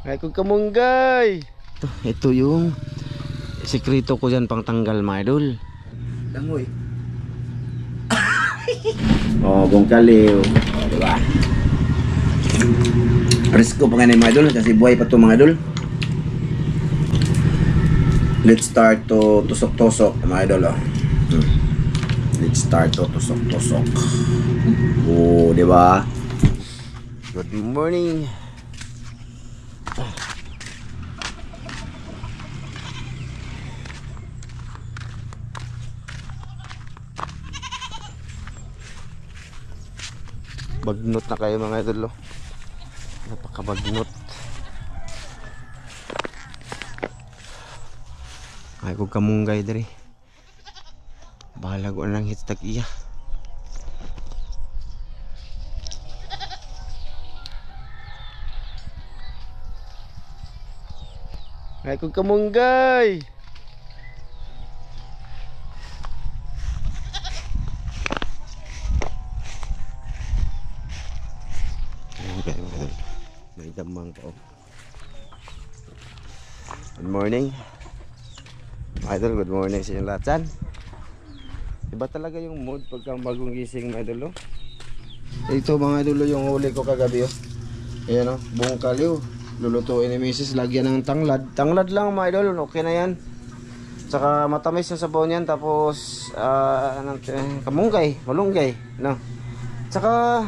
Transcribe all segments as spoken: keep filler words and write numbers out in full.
Ay kong kamunggay. Ito, ito yung sikreto ko dyan pang tanggal mga idol. Langoy. Oh, bungkaliw. Oh, diba? Risko pa nga mga idol kasi buhay pa ito mga idol. Let's start to tusok-tusok mga idol. Oh. Hmm. Let's start to tusok-tusok. Oh, diba? Good morning. Bagnot na kayo mga idol. Napakabagnot. Ay kong kamunggay diri. Bahala ko nang hitag iya. Ay kong kamunggay. May damang po. Good morning idol, good morning sa inyong lahat dyan. Iba talaga yung mood pagka bagong gising mga idol. Ito mga idol yung huli ko kagabi. Oh. Ayan o, oh, bungkaliw. Lulutuin ni misis, lagyan ng tanglad. Tanglad lang mga idol, okay na yan. Tsaka matamis yung sabaw niyan. Tapos uh, kamunggay, malunggay no? Tsaka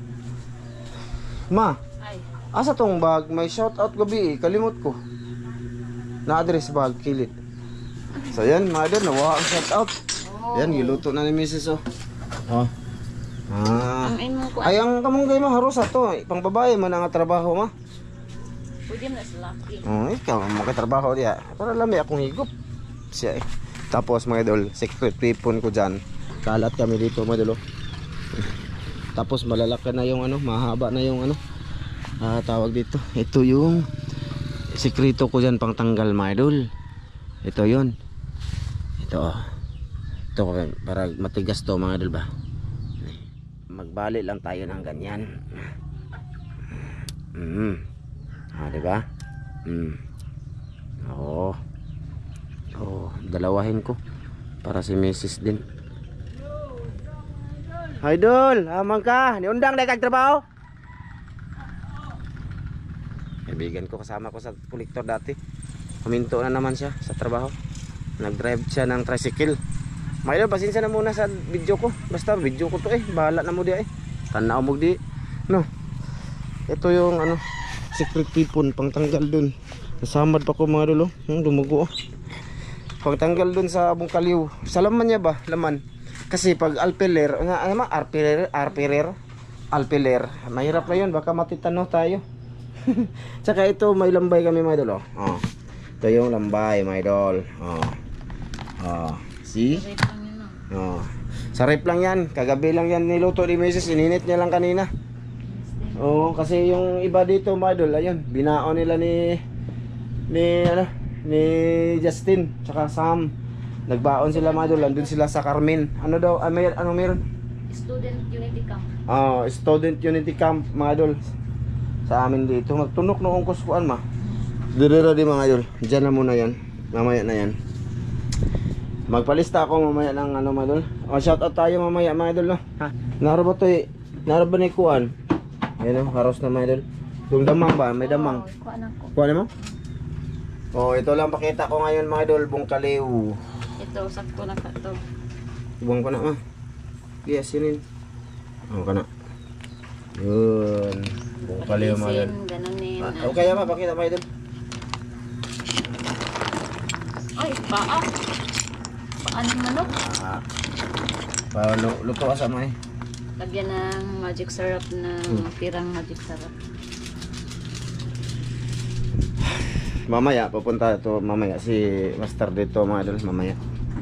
ma, asa tong bag? May shout out gabi eh. Kalimot ko. Na-address bag, kilit. So yan mga idol, nawaha ang shout out. Oh. Yan, giluto na ni misis oh. Oh. Ah. Ay, ang kamunggay mo, harusa to. Pang babae man ang trabaho ma. Pwede mo na sa laki. Oh, ikaw, makatrabaho diya. Para lami akong higop. Siya eh. Tapos mga idol, secret weapon ko dyan. Kalat kami dito mga idol. Tapos malalaki na yung ano, mahaba na yung ano. Ah, tawag dito. Ito yung sikreto ko dyan pang tanggal mga idol. Ito yun. Ito oh. Ito para matigas to mga idol ba. Magbali lang tayo ng ganyan. Mm. Ah, diba? Mm. Oo. Oh, dalawahin ko para si misis din. Idol, amang ka. Niundang na kagtrabaho. Kaibigan ko, kasama ko sa kolektor dati. Huminto na naman siya sa trabaho. Nag-drive siya ng tricycle. Mayroon, pasensya na muna sa video ko. Basta video ko to eh. Bahala na mo di eh. Tanaw mo di. No. Ito yung ano, secret weapon pang tanggal dun. Nasamad pa ko mga dulo. Hmm, dumugo oh. Pang tanggal dun sa bungkaliw. Sa laman niya ba? Laman. Kasi pag alpeler, ano ma? Arpeler, arpeler, alpeler. Mahirap na yun. Baka matitano tayo. Tsaka ito may lambay kami mga idol oh. Oh. Ito yung lambay mga idol. Oh. Oh. See? Oh. Sa rep lang yan. Kagabi lang yan niluto ni misis. Ininit niya lang kanina. Oh, kasi yung iba dito mga idol, ayun, binaon nila ni ni ano, ni Justin tsaka Sam. Nagbaon sila mga idol, andun sila sa Carmen. Ano daw? Ah, may, ano meron? Student Unity Camp. Oh, Student Unity Camp mga idol. Sa amin dito, magtunok noong kuskuan ma. Dire di mga idol. Diyan na muna yan. Mamaya na yan. Magpalista ako mamaya ng ano mga idol. O shout out tayo mamaya mga idol no. Ha. Naro ba to eh? Naro ba ni kuan? Ayun o, haros na mga idol. Yung damang ba? May damang. Oh, kuha na ko. Kuha mo? O ito lang pakita ko ngayon mga idol. Bungkaliw. Ito, sakto na ka to. Ibang ko na ma. Yes, yun yun. O ka na. Yun. Bungkaliw mga idol. Ganunin. Ah, okay ma, pakita mga idol. Ay, paa. Paan ng manok. Ah. Pa, luto ka sa mga eh. Lagyan ng magic syrup ng Hmm. tirang magic syrup. Mamaya pupunta to mamaya si master dito mga idol mamaya.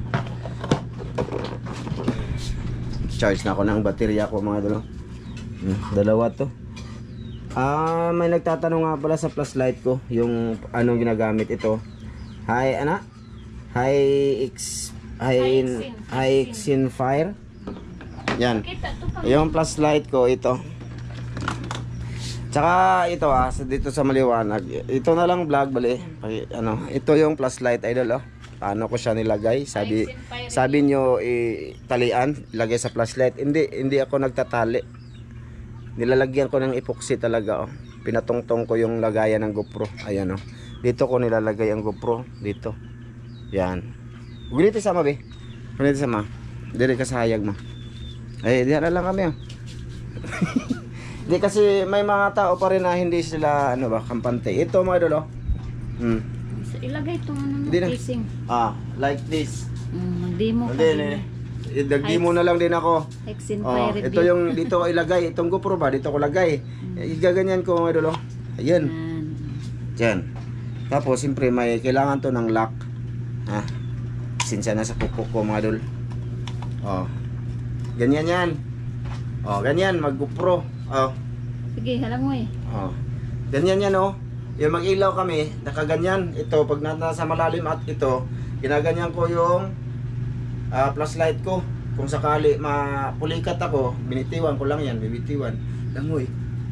Charge na ako ng baterya ko mga idol. Hmm, dalawa to. Ah, may nagtatanong nga pala sa flashlight ko yung anong ginagamit ito. Hi, ana? Hi X Hi Hi Xin Fire. Yan. Yung flashlight ko ito. Tsaka ito ah, sa- dito sa maliwanag. Ito na lang vlog bali. Paki- ano, ito yung flashlight idol oh. Paano ko siya nilagay? Sabi sabi nyo italian, lagay sa flashlight. Hindi, hindi ako nagtatali. Nilalagyan ko ng epoxy talaga oh. Pinatungtong ko yung lagayan ng GoPro. Ayan oh. Dito ko nilalagay ang GoPro dito. Yan. Gunito sama be. Gunito sama. Diri ka sa hayag mo. Ay, diyan na lang kami oh. Di kasi may mga tao pa rin na hindi sila ano ba, kampante. Ito mga idol oh. Hmm. So, ilagay itong ano mo, Hindi na. casing. Ah, like this. Mm, mag-demo ka. Hindi, hindi. Idagdi mo na lang din ako. Exin Oh, Fire ito yung dito ko ilagay, itong GoPro ba, dito ko lagay. Igaganyan ko mga idol oh. Ayan. Yan. Diyan. Tapos siyempre may kailangan to ng lock. Ha. Sinsya na sa kuko ko mga idol. Oh. Ganyan yan. Oh, ganyan mag GoPro. Oh. Sige, halang mo eh. Oh. Ganyan yan oh. Yung mag-ilaw kami, nakaganyan. Ito, pag nasa malalim at ito, ginaganyan ko yung uh, flashlight ko. Kung sakali mapulikat ako, binitiwan ko lang yan, bibitiwan. Langoy.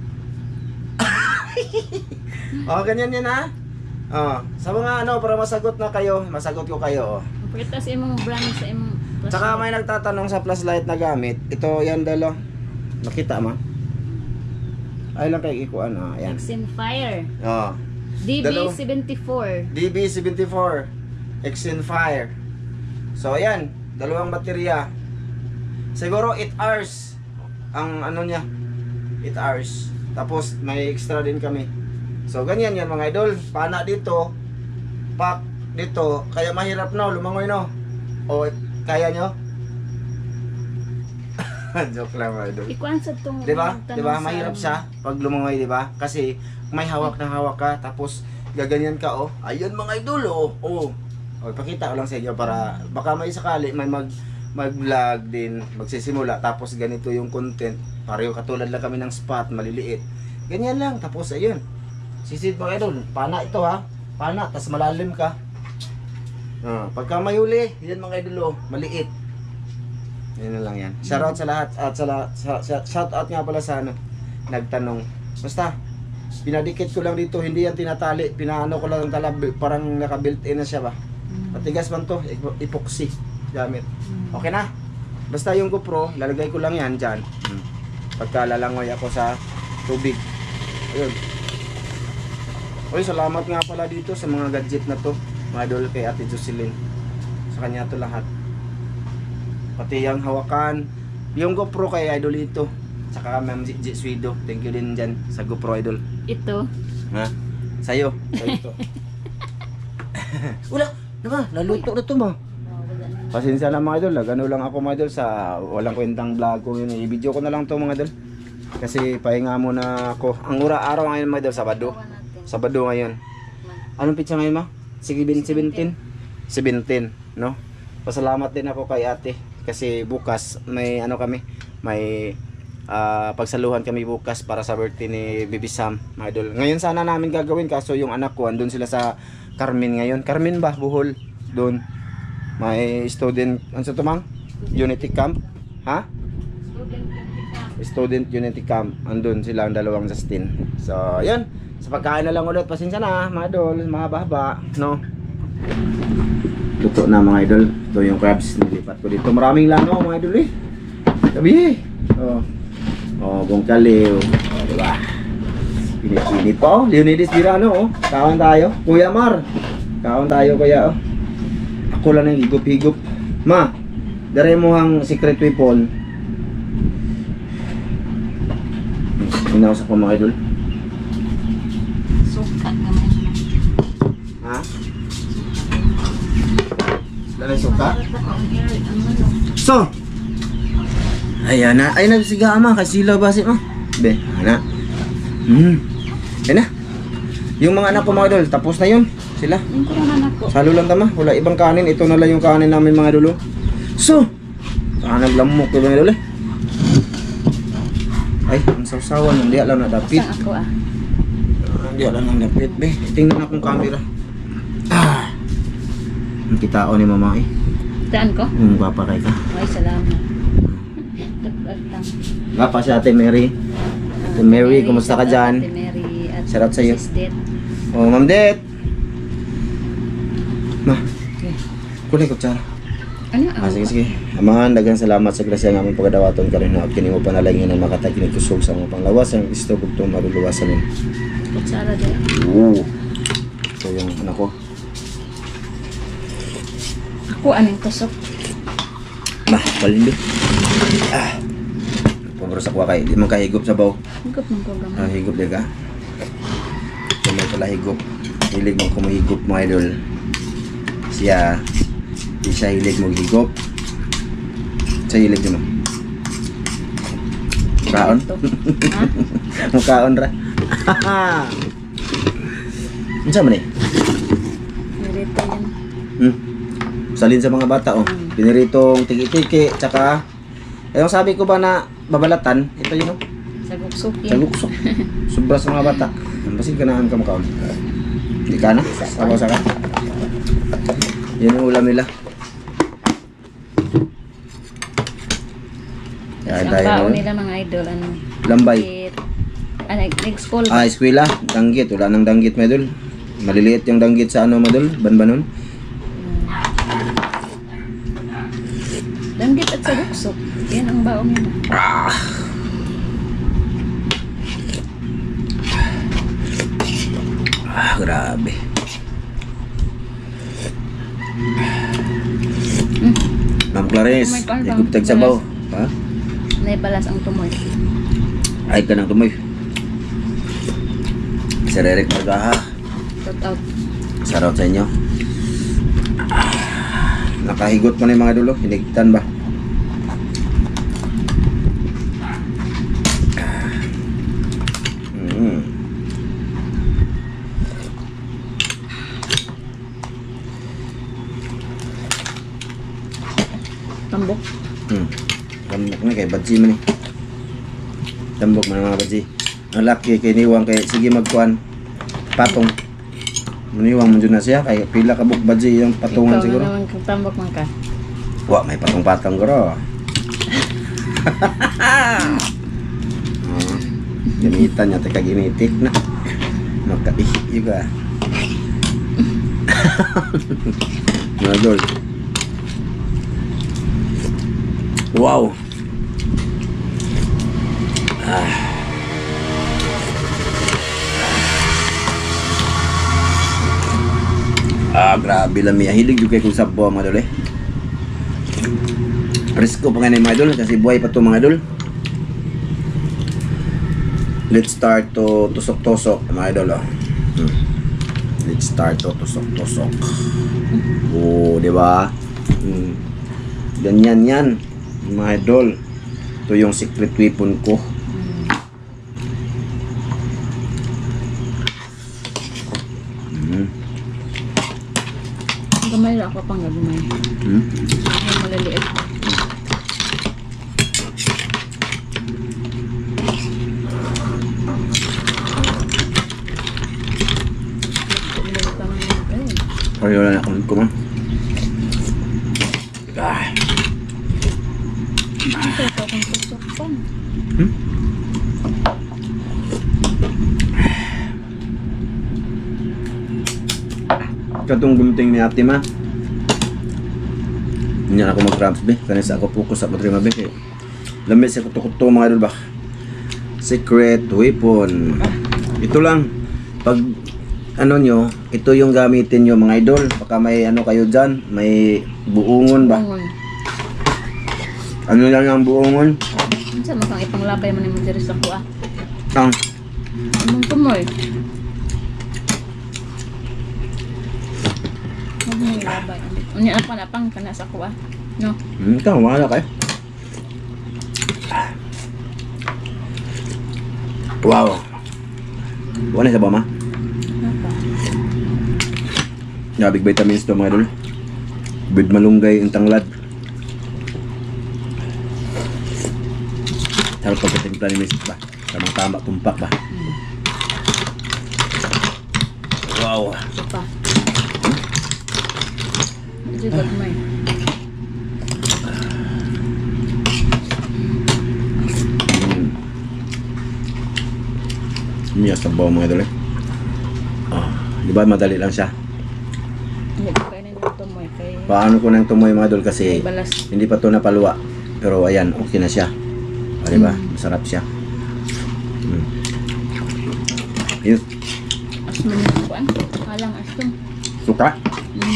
Oh, ganyan yan ha. Oh, sa mga ano, para masagot na kayo, masagot ko kayo oh. Pagkita sa imong brand sa imong flashlight. Tsaka may nagtatanong sa flashlight na gamit. Ito yan dalo. Nakita mo? Ay lang kay ikuan ah, ayan. Exin Fire. Oh. D B Dalaw- seventy-four. D B seventy-four Exin Fire. So ayan, dalawang baterya. Siguro eight hours ang ano niya. eight hours. Tapos may extra din kami. So ganyan yan mga idol. Pana dito. Pak dito. Kaya mahirap no, lumangoy no. O kaya nyo? Joke lang mga idol. Ikuan sa tong. Di ba? tanong Di ba? sa Mahirap ano. siya pag lumangoy, di ba? Kasi may hawak na hawak ka tapos gaganyan ka oh. Ayun mga idol oh. Oh. O ipakita ko lang sa inyo para baka may sakali may mag mag-vlog din, magsisimula tapos ganito yung content. Pareho katulad lang kami ng spot, maliliit. Ganyan lang tapos ayun. Sisid mga idol, pana ito ha. Pana tas malalim ka. Ah, pagka may huli, yan mga idol oh, maliit. Yan na lang yan. Shout out sa lahat at sa, lahat, sa, sa shout out nga pala sa ano nagtanong. Basta pinadikit ko lang dito, hindi yan tinatali, pinaano ko lang ng talab, parang naka-built in na siya ba. Matigas man to, ep- epoxy gamit. Okay na. Basta yung GoPro, lalagay ko lang yan diyan. Hmm. Pagka lalangoy ako sa tubig. Ayun. Oy, salamat nga pala dito sa mga gadget na to. Mga idol kay Ate Jocelyn. Sa kanya to lahat. Pati yung hawakan. Yung GoPro kay Idol ito. Saka Ma'am Gigi Swido. Thank you din dyan sa GoPro Idol. Ito. Ha? Sa'yo. Sa'yo to. Wala. Diba? Naluto na to ma. Pasensya na mga idol. Gano lang ako mga idol sa walang kwentang vlog ko yun. I-video ko na lang to mga idol. Kasi pahinga muna ako. Ang ura araw ngayon mga idol. Sabado. Sabado ngayon. Anong pitsa ngayon ma? seventeen? seventeen. No? Pasalamat din ako kay ate. Kasi bukas may ano kami. May uh, pagsaluhan kami bukas para sa birthday ni Baby Sam mga idol. Ngayon sana namin gagawin kaso yung anak ko andun sila sa Carmen ngayon. Carmen ba? Bohol. Doon. May student, ano sa tumang? Unity Camp. Ha? Student Unity Camp. Andun sila ang dalawang Justin. So, yun. Sa pagkain na lang ulit. Pasensya na mga idol. Mga bahaba. No? Luto na mga idol. Ito yung crabs. Nilipat ko dito. Maraming langaw mga idol eh. Sabi eh. Oh. Oh, buong kaliw. Oh, diba? Pinit-pinit pa oh. Leonidas Birano oh. Kawan tayo. Kuya Mar. Kawan tayo kuya oh. Ako lang yung higop-higop. Ma, dare mo ang secret weapon. Inausap ko mga idol. Sukat naman. Ha? Dala suka? So, ayan na. Ay, nagsiga ama. Kasi sila basi ma. Be, ana. Hmm. Ayan na. Yung mga anak ko mga idol, tapos na yun. Sila. Yung kurangan ako. Salo lang tama, wala ibang kanin. Ito na lang yung kanin namin mga dulo. So, saan naglamok ko mga dulo? Ay, ang sausawan, hindi alam na dapit. Saan ako ah? Hindi alam na dapit, be. Tingnan akong camera. Ah. Ang kitao ni mama eh. Saan ko? Ang papakay ka. Ay, salamat. Dagdag lang. Nga pa si Ate Mary. Ate Ate Mary, kumusta ka dyan? Ate Mary at Shout out sa'yo. Sis Det. Oh, Ma'am Det. Ma, Okay. kulay ko tsara. Ano? Ah, sige, sige. Amahan, daghang salamat sa grasya nga among pagadawaton karon na kini mo panalangin na makatag kusog sa among panglawas ang isto kog to maruluwasan nun. Kutsara din. Oo. So yung anak ko. Ako anong tusok. Bah, palindi. Ah. Pabros ako kay di man kahigop sa baw. Higop ng program. Ah, higop di ka. So may pala higop. Hilig mo kumahigop mga idol. Siya di siya hilig mo higop. Siya hilig mo. Kaon? Ha? Mukaon ra. Unsa man eh? Nirito yan. Hmm. Salin sa mga bata oh. Mm. Piniritong tiki-tiki tsaka ayong sabi ko ba na babalatan, ito yun oh. Saguksok yan. Saguksok. Sobra sa mga bata. Basin ka na ka makaon. Hindi ka na? Sabaw sa ka? Yan ang ulam nila. Tapos ang tayo, baon no? nila mga idol, ano? Lambay. Danggit. Ah, next school. Ah, eskwela. Danggit. Wala nang danggit, medul. Maliliit yung danggit sa ano, medul. Banbanon. Danggit at saguksok. Yan ang baon nila. Ah. Ah, grabe. Hmm. Ma'am Clarice, Oh my God, ikot tag sabaw. Ha? Naibalas ang tumoy. Ay ka nang tumoy. Sir Eric Margaha, Shout out. shoutout sa inyo. Nakahigot mo na yung mga dulo, hinigtan ba? Mm. Tambok. Hmm. Tambok na kay Badji man eh. Tambok man mga Badji. Ang laki kay niwang kay sige magkuan. Patong. Maniwang man dyan na siya kay pila ka buk Badji yung patungan Ikaw siguro. na naman kung tambok man ka. Wa may patong-patong guro. Ah, gamitan niya teka ginitik na. Magkaihi juga. Nadol. Wow. Ah. Ah, grabe lang miya. Hilig juga kung sabaw mga idol eh. Risko pa nga na mga idol kasi buhay pa to mga idol. Let's start to tusok-tusok mga idol oh. Hmm. Let's start to tusok-tusok. Oh, di ba? Hmm. Ganyan yan mga idol. Ito yung secret weapon ko. Hmm. Gamay lang ako pang gagumay. Hmm. Ang malaliit. Ay, wala na akong kumang. Ah. Ito ito kung tusok pa. Hmm? Katong gunting ni ate ma. Hindi na ako mag-cramps be. Kanisa ako focus sa patrima be. Lamit sa kuto-kuto mga idol ba. Secret weapon. Ito lang. Pag ano nyo, ito yung gamitin nyo mga idol. Baka may ano kayo dyan. May buungon ba? Bangon. Ano lang ang buungon? Minsan mo kang ipanglapay man yung diri sa kuha. Ang Anong tumoy? Huwag mo ilabay. Unya apa na pang kana sa kuha. No? Hmm, ito, wala kayo. Wow. Wala sa ba ma? Apa? Nabig vitamins to mga idol. Bid malunggay ang tanglad. Sarap pagkatimpla ni Miss ba? Tamang tama tumpak ba? Hmm. Wow. Ito pa. Ito ba kumay? Mm. Hindi sa bawa mga idol eh. Ah, di ba madali lang siya? Hindi ko kainin yung tumoy kay Paano ko nang tumoy mga idol kasi kay balas. hindi pa to napaluwa. Pero ayan, okay na siya. Ah, di ba? Masarap siya. Mm. Yun, Asman yung kuan. Halang aston. suka. Mm.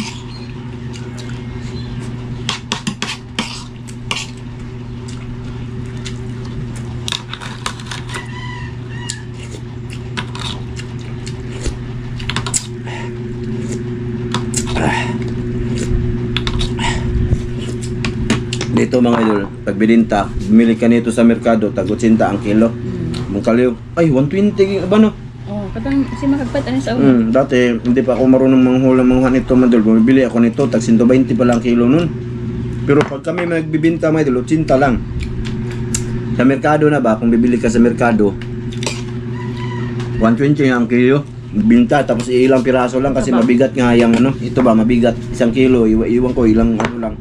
Dito mga idol, pag bininta, bumili ka nito sa merkado, tagutsinta ang kilo. Mm. Mong kaliw, ay one twenty ba no? Oh, katang si makagpat ani sa ulo. Hmm, dati hindi pa ako marunong manghula manghuha nito mga idol. Bumibili ako nito, tag one twenty pa lang kilo nun. Pero pag kami magbibinta mga idol, eighty lang. Sa merkado na ba, kung bibili ka sa merkado, one twenty ang kilo. Binta, tapos ilang piraso lang kasi Ito ba? mabigat nga yung ano. Ito ba, mabigat. Isang kilo, iwa, iwan ko ilang ano lang.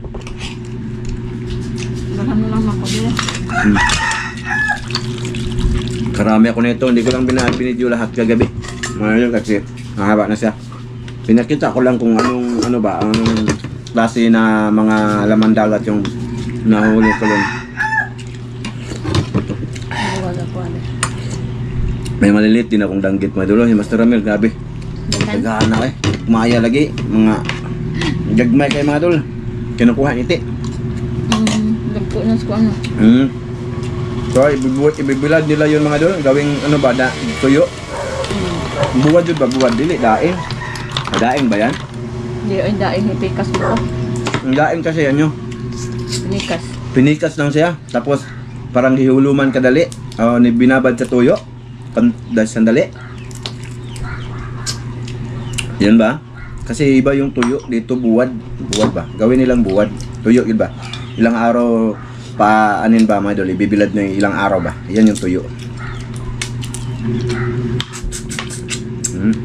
Bahan mo lang ako dito. Hmm. Karami ako nito, hindi ko lang binabinidyo lahat kagabi. Ngayon kasi mahaba na siya. Pinakita ko lang kung anong ano ba, anong klase na mga laman dagat yung nahuli ko lang. Wala ko ano. May maliliit din akong danggit mga dulo, si Master Ramil, grabe. Dagan. Tagaan na eh. Kumaya lagi, mga gagmay kayo mga dul. Kinukuha ngiti. Mm, dagko na sa ano. Hmm. So, ibibuhat, ibibilad nila yun mga dul. Gawing ano ba, da, tuyo. Mm. Buwad yun ba, buwad dili, daing. Ah, daing ba yan? Di ay daing hipikas mo ko. Ang daing kasi yan yun. Pinikas. Pinikas lang siya. Tapos, parang hihuluman kadali. O, ni binabad sa tuyo. Pan, dahil sandali. Yan ba? Kasi iba yung tuyo. Dito buwad. Buwad ba? Gawin nilang buwad. Tuyo, yun ba? Ilang araw pa anin ba mga idol? Ibibilad na yung ilang araw ba? Yan yung tuyo. Hmm.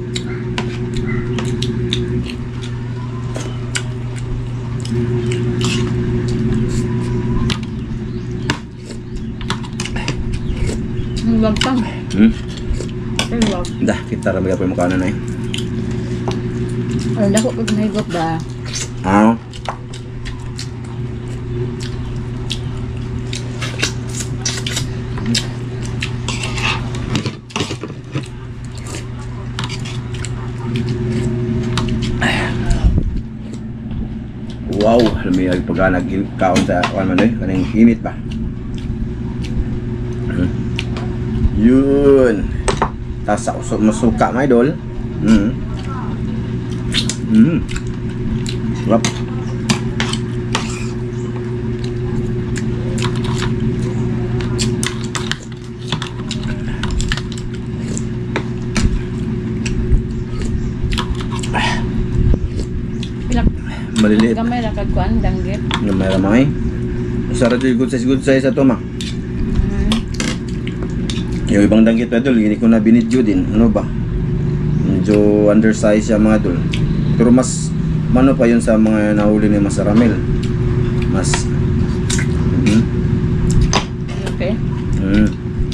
Ang wag pang. Hmm. Ang wag. Dah, kita ramay po yung mukha na na eh. Ano dako pag nahigot ba? Ah. Wow, lumiyag pagka nag-kaon sa kuwan man eh, kaning init ba? Hmm. Yun. Tas sa usok masuka mga idol. Hmm. Hmm. Sarap. Pilak. Maliliit. Gamay ra kag kuan danggit. Nga may ramay. Sarap yung good size, good size ito ma. Mm. Yung ibang danggit pa idol, hindi ko na binidyo din. Ano ba? Medyo undersize siya mga idol. Pero mas mano pa yun sa mga nahuli ni Master Ramil. Mas mm, Okay. mm.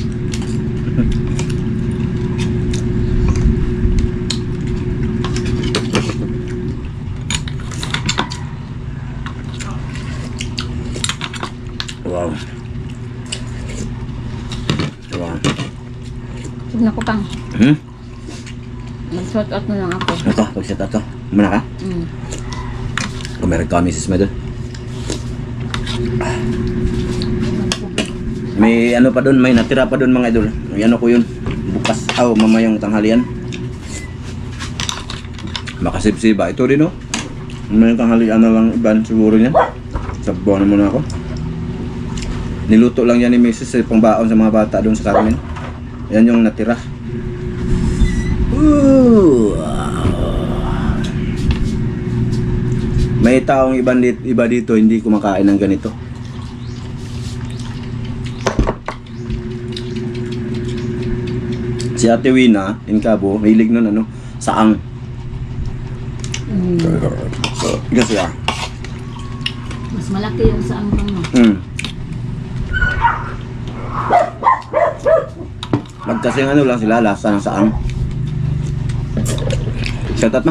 Wow. Wow. Sug na ko pang. Hmm? Mag-short out na lang ako. Ito, pag-set ito. Muna ka? Mm. Kumerik ka, Missus Medol. May ano pa doon, may natira pa doon mga idol. May ano ko yun. Bukas, aw, oh, mamayang tanghalian. Makasipsiba. Ito rin, oh. Mamayang tanghalian na lang iban siguro niya. Sabaw na muna ako. Niluto lang yan ni Missus sa pangbaon sa mga bata doon sa Carmen. Yan yung natira. Ooh. May taong iba dito, iba dito hindi kumakain ng ganito. Si Ate Wina in Cabo, mahilig nun ano, saang. Mm. So, kasi ah. Mas malaki yung sa angkang mo. Mm. Magkasing ano lang sila, lasa ng saang. Shoutout ma.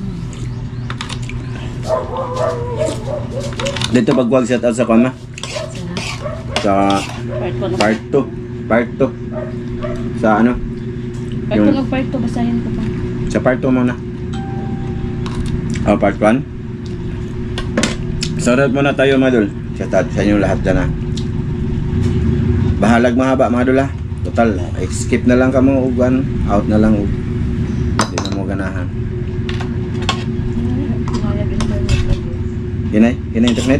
Dito pagwag shoutout sa kama. Sa Part one. part two. Part two. Sa ano? Part one o part two, basahin ko pa. Sa part two muna. Oh, part one. Shoutout muna tayo mga dol. Shoutout sa inyo lahat dyan ha. Bahalag mahaba mga dol ha. Total, skip na lang ka mo ugan. Out na lang. Hindi na mo ganahan. Mayag internet lagi. Hinay? Hinay internet?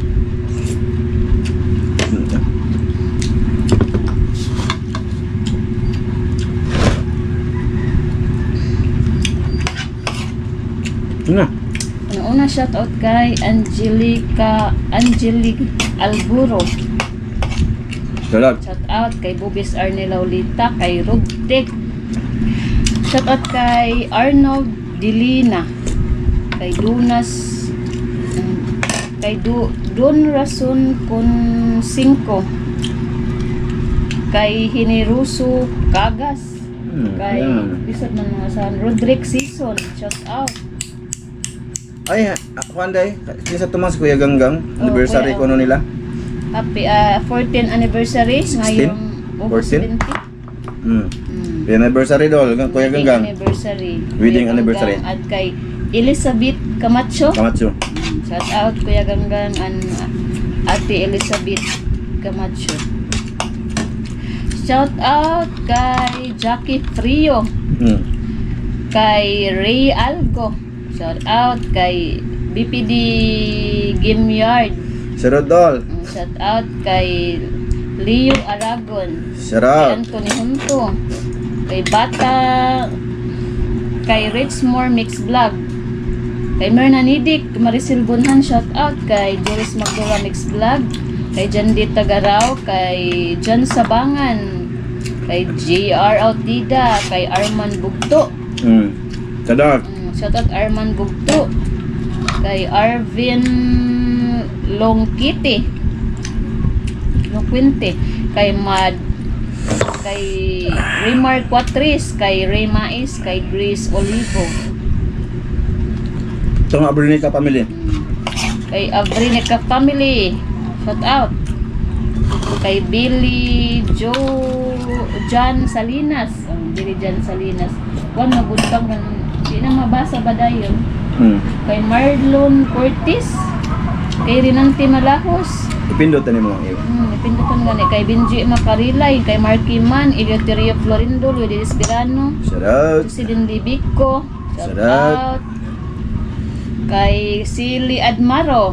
Ito na. Ang una shoutout kay Angelica Angelic Alburo. Shoutout. Shout out kay Bubis Arnelaulita, kay Rubtek. Shout out kay Arnold Dilina, kay Dunas, um, kay du, Don Rason Con cinco, kay Hiniruso Kagas, Hmm, kay ayan. bisod man mga saan Rodrick Season. Shout out. Ay, ako anday. Kinsa tumas Kuya Ganggang. Oh, Anniversary Kuya. ko no nila. Happy uh, fourteenth anniversary ngayong August fourteen? seventeen. Hmm. Mm. Happy anniversary dol, Kuya Wedding Ganggang. anniversary. Wedding Kuya anniversary. Ganggang. At kay Elizabeth Camacho. Kamatsu. Shout out Kuya Ganggang and uh, Ate Elizabeth Camacho. Shout out kay Jackie Frio. Hmm. Kay Ray Algo. Shout out kay B P D Game Yard. Sarot dol. Mm, Shout out kay Leo Aragon. Kay Sarot. Anthony Hunto. Kay Bata. Kay Richmore Mix Vlog. Kay Merna Nidik, Maricel Bunhan, shout out. Kay Joris Magdora Mix Vlog. Kay Jandy Tagaraw. Kay John Sabangan. Kay J R Outdida. Kay Arman Bugto. Hmm. Sarot. Mm, shout out Arman Bugto. Kay Arvin Longkiti. Longquinte. Kay Mad. Kay Raymar Quatris. Kay Ray Mais. Kay Grace Olivo. Ito nga Brunica family. Kay Avrinica Family. Shout out. Kay Billy Joe John Salinas. Oh, Billy John Salinas. Kuan mabutang man. Di na mabasa ba dayon? Hmm. Kay Marlon Cortis. Kay Rinante Malahos. Ipindot ni mo. Hmm, ipindutan gani. Kay Benji Macarilay. Kay Marky Man. Eleuterio Florindo. Luis Espirano. Sarot. Si Cindy Bico. Shout Shout out. Kay Silly Admaro.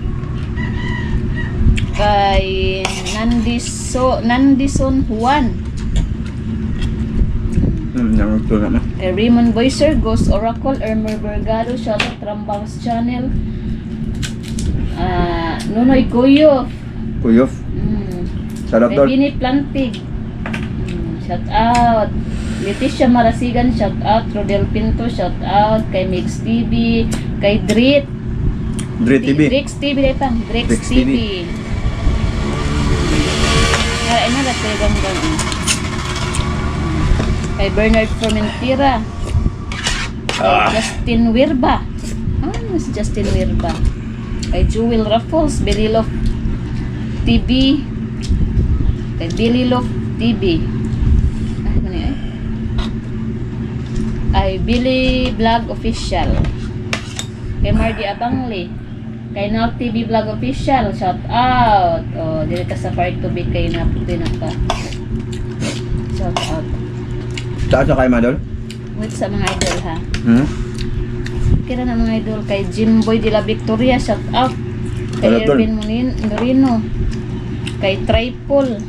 Kay Nandiso, Nandison Juan. Hmm, nangugto na ma. Kay Raymond Boyser, Ghost Oracle, Ermer Vergado, Shoutout Rambangs Channel. Ah, Nunoy Kuyo. Kuyof. Mm. Sarot Kay dol. Bini Plantig. Mm, shout out. Leticia Marasigan, shout out. Rodel Pinto, shout out. Kay Mix T V. Kay Drit. Dre T V. Drix T V dahil pang. Drix Drix T V. T V. Kaya ina na tayo ganggang. Kay Bernard Formentira. Kay Justin Wirba. Ah, si Justin Wirba. Kay Jewel Raffles. Billy Love T V. Kay Billy Love T V. Ah, ano yun? Ay, Billy Vlog Official. Kay Mardy Abangli. Kay Nal T V Vlog Official. Shout out. O, dili ka sa part to be kay na puti na ka. Shout out. Saan sa kayo madol? Wait sa mga idol ha. Hmm? Kira na mga idol. Kay Jimboy de la Victoria. Shout out. Kay Shout out, Erwin Munin Moreno. Kay Tripol.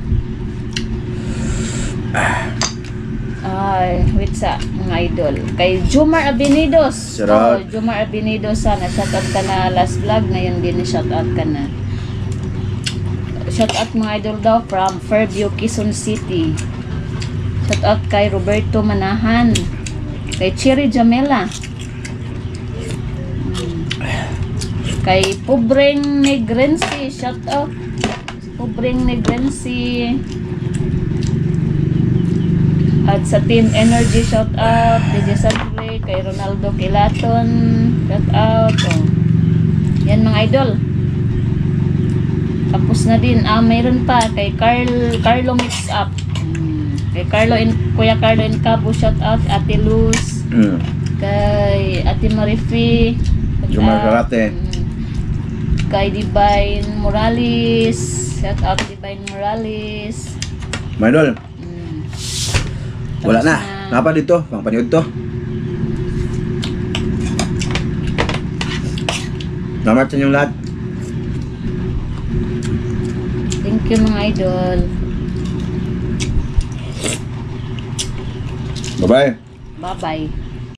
Ay, wait sa mga idol. Kay Jomar Abinidos. Shout out. Oh, Jomar Abinidos sana. Shout out ka na last vlog. Ngayon din shout out ka na. Shout out mga idol daw from Fairview, Quezon City. Shout out kay Roberto Manahan. Kay Cherry Jamela. Hmm. Kay Pobreng Negrensi. Shout out. Pobreng Negrensi. At sa Team Energy, shout out. D J Sangre, kay Ronaldo Kilaton, shout out. Oh. Yan mga idol. Tapos na din. Ah, mayroon pa kay Carl, Carlo Mix Up. Hmm. Kay Carlo in, Kuya Carlo in Cabo, shout out. Ate Luz. Mm. Kay Ate Marifi. shout Jumar out. Karate. Hmm. Kay Divine Morales. Shout out Divine Morales. Mga idol, Hmm. wala Tapos na. Napa dito, pang paniod to. Salamat sa inyong lahat. Thank you mga idol. Bye-bye. Bye-bye.